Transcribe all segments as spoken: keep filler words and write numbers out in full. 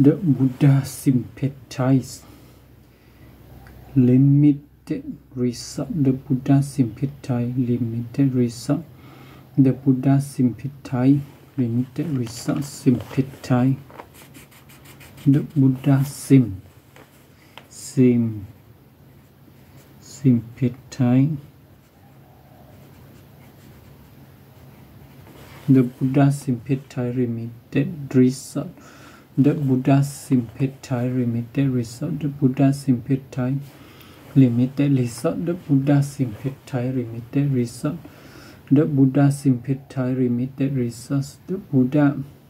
The Buddha sympathized limited result. The Buddha sympathized limited result. The Buddha sympathized limited result. Sympathize. The Buddha sim sim sympathize. The Buddha sympathized limited result. The Buddha sympathized limited result. The Buddha sympathized limited result. The Buddha sympathized limited result. The Buddha sympathized limited results. The Buddha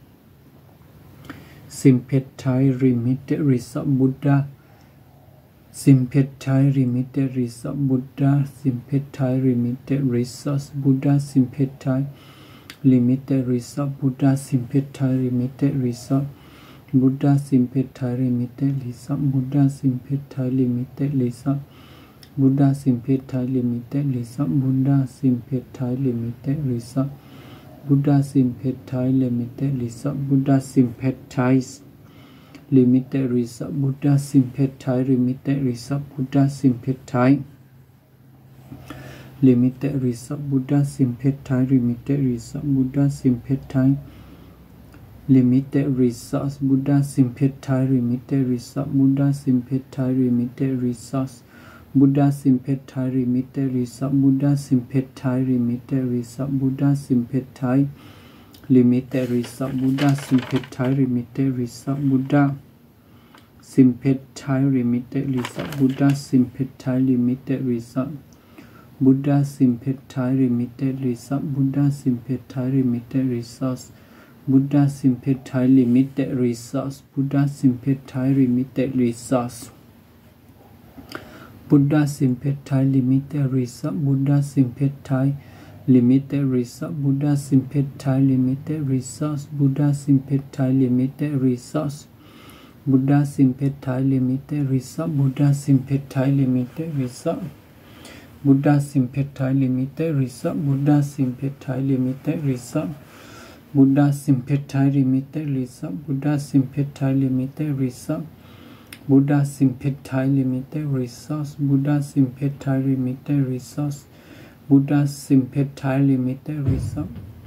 sympathized limited result. Buddha sympathized limited result. Buddha sympathized limited results. Buddha sympathized limited result. Buddha sympathized limited result. Buddha sympathized limited result. Buddha sympathized limited result. Buddha sympathized limited result. Buddha sympathized limited result. Buddha sympathized limited result. Buddha sympathized limited result. Buddha sympathized limited result. Buddha sympathized limited result. Buddha sympathized limited result. Buddha sympathized limited results. Buddha sympathized limited result. Buddha sympathized limited results. Buddha sympathized limited result. Buddha sympathized limited result. Buddha sympathized limited result. Buddha sympathized limited result. Buddha sympathized limited result. Buddha sympathized limited result. Buddha sympathized limited result. Buddha sympathized limited results. Buddha sympathized limited results. Buddha sympathized limited results. Buddha sympathized limited result. Buddha sympathized limited result. Buddha sympathized limited results. Buddha sympathized limited results. Buddha sympathized limited result. Buddha sympathized limited result. Buddha sympathized limited result. Buddha sympathized limited result. Buddha sympathized limited result. Buddha sympathized limited result. Buddha sympathized limited results. Buddha sympathized limited results. Buddha sympathized limited result.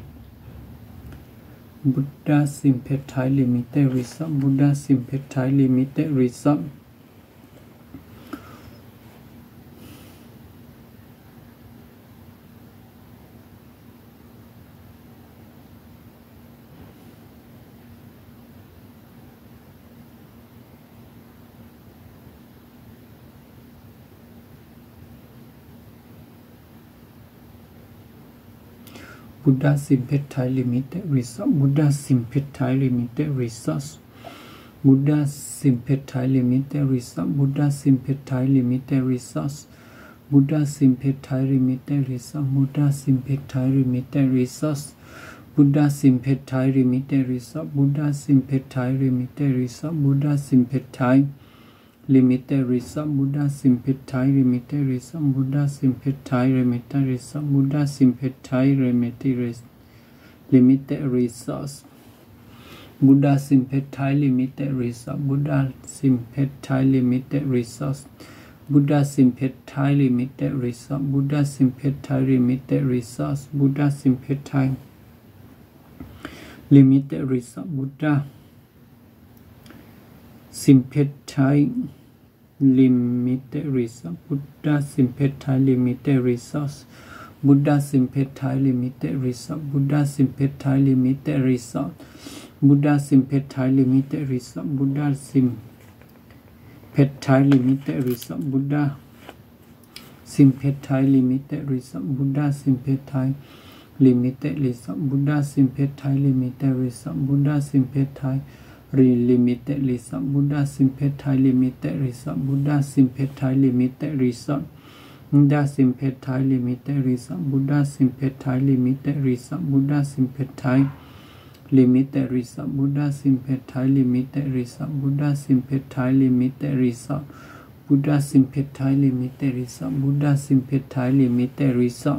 Buddha sympathized limited result. Buddha sympathized limited result. Buddha sympathized limited result. Buddha sympathized limited results. Buddha sympathized limited result. Buddha sympathized limited results. Buddha sympathized limited result. Buddha sympathized limited results. Buddha sympathized limited result. Buddha sympathized limited result. Buddha sympathized limited result. Buddha sympathized limited result. Buddha sympathized limited result. Buddha sympathized limited limited results. Buddha sympathized limited result. Buddha sympathized limited results. Buddha sympathized limited result. Buddha sympathized limited results. Buddha sympathized limited result. Buddha sympathized limited result. Buddha sympathized limited results. Buddha sympathized limited result. Buddha sympathized limited result. Buddha sympathized limited result. Buddha sympathized limited result. Buddha sympathized limited result. Buddha sympathized limited result. Buddha sympathized limited result. Buddha sympathized limited result. Buddha sympathized limited result. Buddha sympathized limited result. Buddha sympathized limited result. Buddha sympathized limited result. Buddha sympathized limited result. Buddha sympathized limited result. Buddha sympathized limited result. Buddha sympathized limited result. Buddha sympathized limited result.